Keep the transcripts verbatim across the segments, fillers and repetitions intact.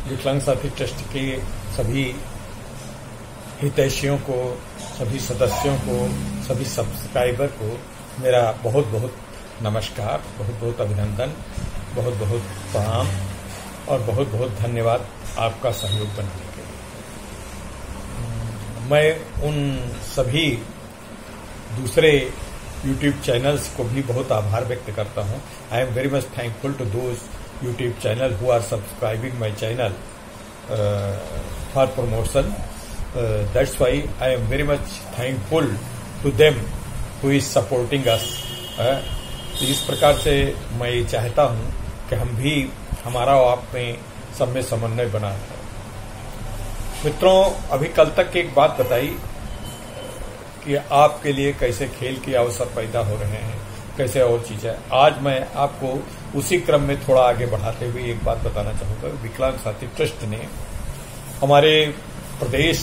विकलांग साथी ट्रस्ट के सभी हितैषियों को, सभी सदस्यों को, सभी सब्सक्राइबर को मेरा बहुत बहुत नमस्कार, बहुत बहुत अभिनंदन, बहुत बहुत प्रणाम और बहुत बहुत धन्यवाद आपका सहयोग बनने के लिए। मैं उन सभी दूसरे यूट्यूब चैनल्स को भी बहुत आभार व्यक्त करता हूं। I am very much thankful to those YouTube channel who are subscribing my channel for promotion. That's why I am very much thankful to them who is supporting us. इस प्रकार से मैं ये चाहता हूं कि हम भी, हमारा और आप में सब में समन्वय बना है। मित्रों, अभी कल तक एक बात बताई कि आपके लिए कैसे खेल के अवसर पैदा हो रहे हैं, कैसे और चीजें। आज मैं आपको उसी क्रम में थोड़ा आगे बढ़ाते हुए एक बात बताना चाहूंगा। विकलांग साथी ट्रस्ट ने हमारे प्रदेश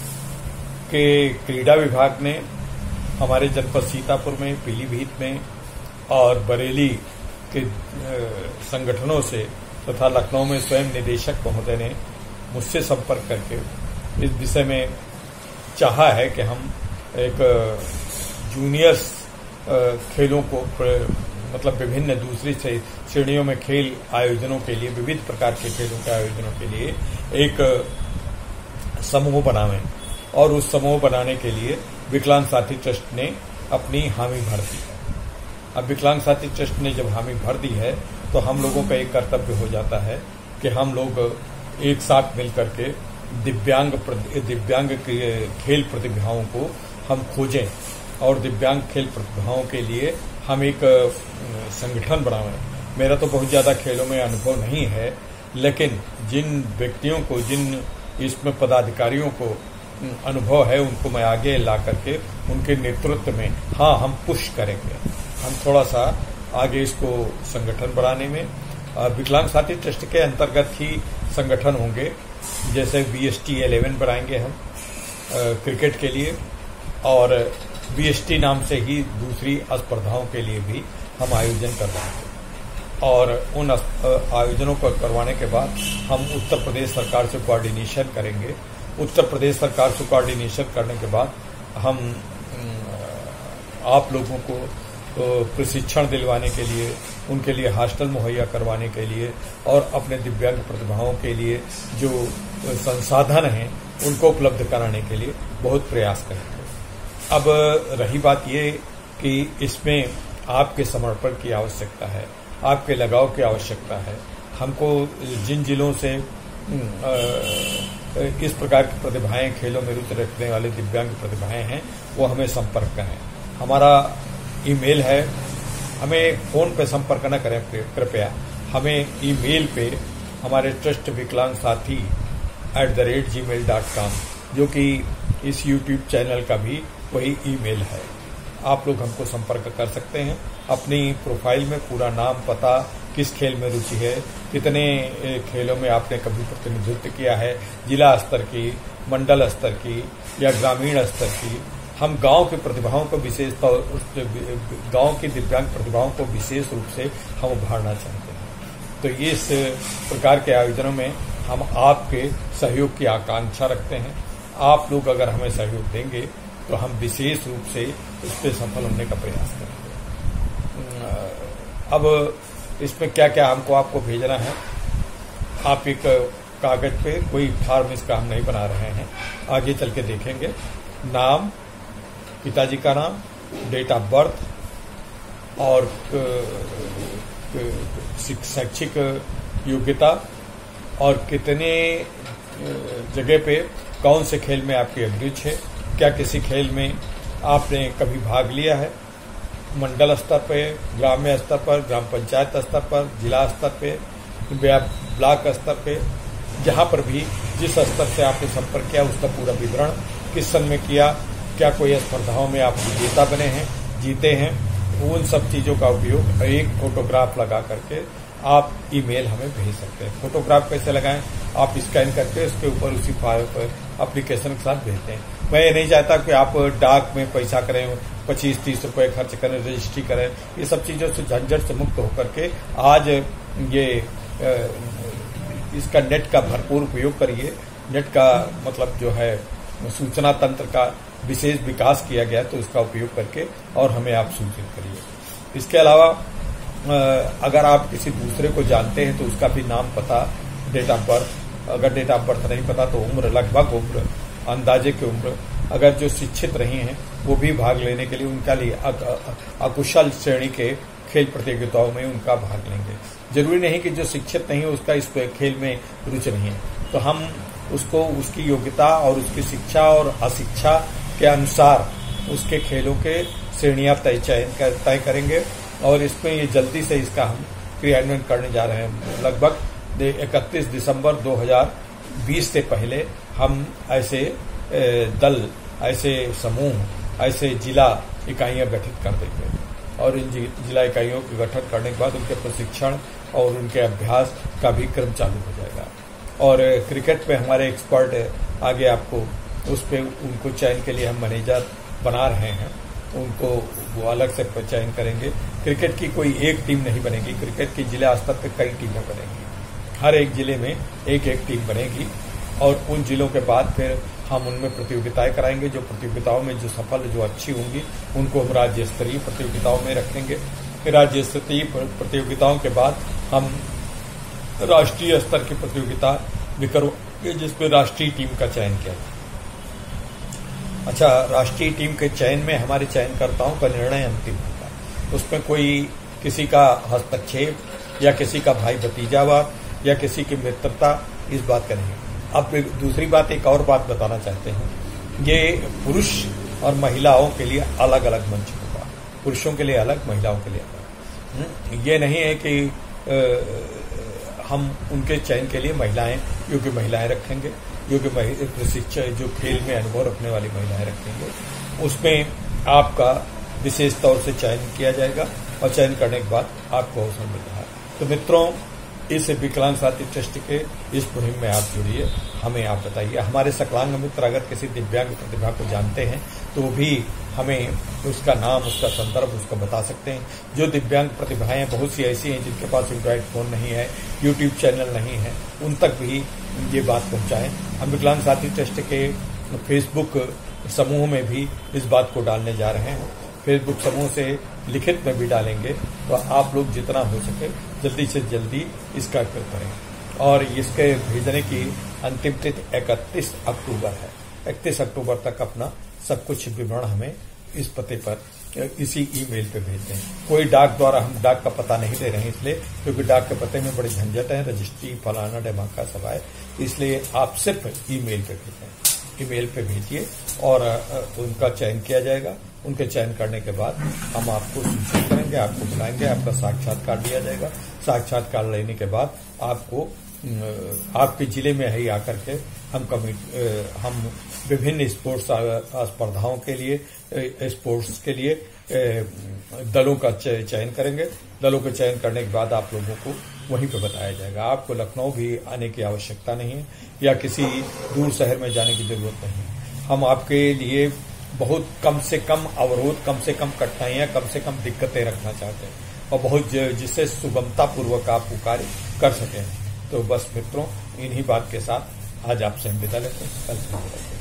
के क्रीड़ा विभाग ने हमारे जनपद सीतापुर में, पीलीभीत में और बरेली के संगठनों से तथा लखनऊ में स्वयं निदेशक महोदय ने मुझसे संपर्क करके इस विषय में चाहा है कि हम एक जूनियर्स खेलों को, मतलब विभिन्न दूसरी श्रेणियों में खेल आयोजनों के लिए, विविध प्रकार के खेलों के आयोजनों के लिए एक समूह बनावें। और उस समूह बनाने के लिए विकलांग साथी ट्रस्ट ने अपनी हामी भर दी। अब विकलांग साथी ट्रस्ट ने जब हामी भर दी है तो हम लोगों का एक कर्तव्य हो जाता है कि हम लोग एक साथ मिलकर के दिव्यांग दिव्यांग खेल प्रतिभाओं को हम खोजें और दिव्यांग खेल प्रतिभाओं के लिए हम एक संगठन बनावें। मेरा तो बहुत ज्यादा खेलों में अनुभव नहीं है, लेकिन जिन व्यक्तियों को, जिन इसमें पदाधिकारियों को अनुभव है, उनको मैं आगे ला करके उनके नेतृत्व में हाँ हम पुश करेंगे। हम थोड़ा सा आगे इसको संगठन बढ़ाने में, विकलांग साथी ट्रस्ट के अंतर्गत ही संगठन होंगे। जैसे बीएसटी इलेवन बनाएंगे हम क्रिकेट के लिए, और बीएसटी नाम से ही दूसरी स्पर्धाओं के लिए भी हम आयोजन करवाएंगे। और उन आयोजनों को करवाने के बाद हम उत्तर प्रदेश सरकार से कोऑर्डिनेशन करेंगे। उत्तर प्रदेश सरकार से कोऑर्डिनेशन करने के बाद हम आप लोगों को प्रशिक्षण दिलवाने के लिए, उनके लिए हॉस्टल मुहैया करवाने के लिए और अपने दिव्यांग प्रतिभाओं के लिए जो संसाधन हैं उनको उपलब्ध कराने के लिए बहुत प्रयास करेंगे। अब रही बात ये कि इसमें आपके समर्पण की आवश्यकता है, आपके लगाव की आवश्यकता है। हमको जिन जिलों से इस प्रकार की प्रतिभाएं, खेलों में रुचि रखने वाले दिव्यांग प्रतिभाएं हैं, वो हमें संपर्क करें। हमारा ईमेल है, हमें फोन पे संपर्क न करें कृपया, हमें ईमेल पे हमारे ट्रस्ट विकलांग साथी at the rate G mail dot com, जो कि इस यूट्यूब चैनल का भी वही ईमेल है। आप लोग हमको संपर्क कर सकते हैं। अपनी प्रोफाइल में पूरा नाम, पता, किस खेल में रुचि है, कितने खेलों में आपने कभी प्रतिनिधित्व किया है, जिला स्तर की, मंडल स्तर की या ग्रामीण स्तर की। हम गांव की प्रतिभाओं को विशेष तौर, गांव की दिव्यांग प्रतिभाओं को विशेष रूप से हम उभारना चाहते हैं। तो इस प्रकार के आयोजनों में हम आपके सहयोग की आकांक्षा रखते हैं। आप लोग अगर हमें सहयोग देंगे तो हम विशेष रूप से इस पर सफल होने का प्रयास करेंगे। अब इसमें क्या क्या हमको आपको भेजना है, आप एक कागज पे, कोई फॉर्म इसका हम नहीं बना रहे हैं, आगे चल के देखेंगे। नाम, पिताजी का नाम, डेट ऑफ बर्थ और शैक्षिक योग्यता और कितने जगह पे कौन से खेल में आपकी अभिरुचि है, क्या किसी खेल में आपने कभी भाग लिया है, मंडल स्तर पे, ग्राम्य स्तर पर, ग्राम पंचायत स्तर पर, जिला स्तर पे, ब्लॉक स्तर पे, जहां पर भी जिस स्तर से आपने संपर्क किया उसका पूरा विवरण, किस सन में किया, क्या कोई स्पर्धाओं में आप विजेता बने हैं, जीते हैं, उन सब चीजों का उपयोग एक फोटोग्राफ लगा करके आप ईमेल हमें भेज सकते हैं। फोटोग्राफ कैसे लगाएं, आप स्कैन करके उसके ऊपर उसी फाइल पर एप्लीकेशन के साथ भेजते हैं। मैं ये नहीं चाहता कि आप डाक में पैसा करें, पच्चीस तीस रुपए खर्च करें, रजिस्ट्री करें, ये सब चीजों से झंझट से मुक्त होकर के आज ये इसका नेट का भरपूर उपयोग करिए। नेट का मतलब जो है सूचना तंत्र का विशेष विकास किया गया, तो इसका उपयोग करके और हमें आप सूचित करिए। इसके अलावा अगर आप किसी दूसरे को जानते हैं तो उसका भी नाम, पता, डेट ऑफ बर्थ, अगर डेट ऑफ बर्थ नहीं पता तो उम्र, लगभग उम्र, अंदाजे की उम्र, अगर जो शिक्षित नहीं हैं वो भी भाग लेने के लिए, उनका लिए अकुशल श्रेणी के खेल प्रतियोगिताओं में उनका भाग लेंगे। जरूरी नहीं कि जो शिक्षित नहीं है उसका इस खेल में रुचि नहीं है, तो हम उसको उसकी योग्यता और उसकी शिक्षा और अशिक्षा के अनुसार उसके खेलों के श्रेणियां तय चयन तय करेंगे और इसमें ये जल्दी से इसका हम क्रियान्वयन करने जा रहे हैं। लगभग इकतीस दिसंबर दो हज़ार बीस से पहले हम ऐसे दल, ऐसे समूह, ऐसे जिला इकाइयां गठित कर देंगे और इन जिला इकाइयों के गठन करने के बाद उनके प्रशिक्षण और उनके अभ्यास का भी क्रम चालू हो जाएगा। और क्रिकेट पे हमारे एक्सपर्ट आगे आपको उस पे उनको चयन के लिए हम मैनेजर बना रहे हैं, उनको वो अलग से चयन करेंगे। क्रिकेट की कोई एक टीम नहीं बनेगी, क्रिकेट की जिला स्तर पर कई टीमें बनेंगी, हर एक जिले में एक एक टीम बनेगी और उन जिलों के बाद फिर हम उनमें प्रतियोगिताएं कराएंगे। जो प्रतियोगिताओं में जो सफल, जो अच्छी होंगी उनको हम राज्य स्तरीय प्रतियोगिताओं में रखेंगे। राज्य स्तरीय प्रतियोगिताओं के बाद हम राष्ट्रीय स्तर की प्रतियोगिता भी करवाएंगे जिसमें राष्ट्रीय टीम का चयन किया जाए। अच्छा, राष्ट्रीय टीम के चयन में हमारे चयनकर्ताओं का निर्णय अंतिम होगा, उसमें कोई किसी का हस्तक्षेप या किसी का भाई भतीजावाद या किसी की मित्रता, इस बात का नहीं। अब दूसरी बात, एक और बात बताना चाहते हैं, ये पुरुष और महिलाओं के लिए अलग अलग मंच होगा, पुरुषों के लिए अलग, महिलाओं के लिए अलग। ये नहीं है कि आ, हम उनके चयन के लिए महिलाएं, योग्य महिलाएं रखेंगे, योग्य प्रशिक्षक जो खेल में अनुभव रखने वाली महिलाएं रखेंगे। उसमें आपका विशेष तौर से चयन किया जाएगा और चयन करने के बाद आपको अवसर मिल रहा है। तो मित्रों, इस विकलांग साथी ट्रस्ट के इस मुहिम में आप जुड़िए, हमें आप बताइए। हमारे सकलांग मित्र अगर किसी दिव्यांग प्रतिभा को जानते हैं तो भी हमें उसका नाम, उसका संदर्भ, उसका बता सकते हैं। जो दिव्यांग प्रतिभाएं बहुत सी ऐसी हैं जिनके पास एंड्रॉइड फोन नहीं है, यूट्यूब चैनल नहीं है, उन तक भी ये बात पहुंचाएं। हम विकलांग साथी ट्रस्ट के फेसबुक समूह में भी इस बात को डालने जा रहे हैं, फेसबुक समूह से लिखित में भी डालेंगे। तो आप लोग जितना हो सके जल्दी से जल्दी इसका करें। और इसके भेजने की अंतिम तिथि इकतीस अक्टूबर है। इकतीस अक्टूबर तक अपना सब कुछ विवरण हमें इस पते पर, इसी ईमेल पे भेज दें। कोई डाक द्वारा, हम डाक का पता नहीं दे रहे हैं इसलिए क्योंकि डाक के पते में बड़ी झंझट है, रजिस्ट्री फलाना ढमाका सब है, इसलिए आप सिर्फ ईमेल पे भेजें। ईमेल पे भेजिए और उनका चयन किया जाएगा। उनके चयन करने के बाद हम आपको सूचित करेंगे, आपको बुलाएंगे, आपका साक्षात्कार लिया जाएगा। साक्षात्कार लेने के बाद आपको आपके जिले में ही आकर के हम कमिट हम विभिन्न स्पोर्ट्स स्पर्धाओं के लिए, स्पोर्ट्स के लिए दलों का चयन करेंगे। दलों का चयन करने के बाद आप लोगों को वहीं पे बताया जाएगा। आपको लखनऊ भी आने की आवश्यकता नहीं है या किसी दूर शहर में जाने की जरूरत नहीं है। हम आपके लिए बहुत कम से कम अवरोध, कम से कम कठिनाइयां, कम से कम दिक्कतें रखना चाहते हैं और बहुत जिससे सुगमता पूर्वक आप वो कार्य कर सकें। तो बस मित्रों, इन्हीं बात के साथ आज आपसे हम विदा लेते हैं। कल से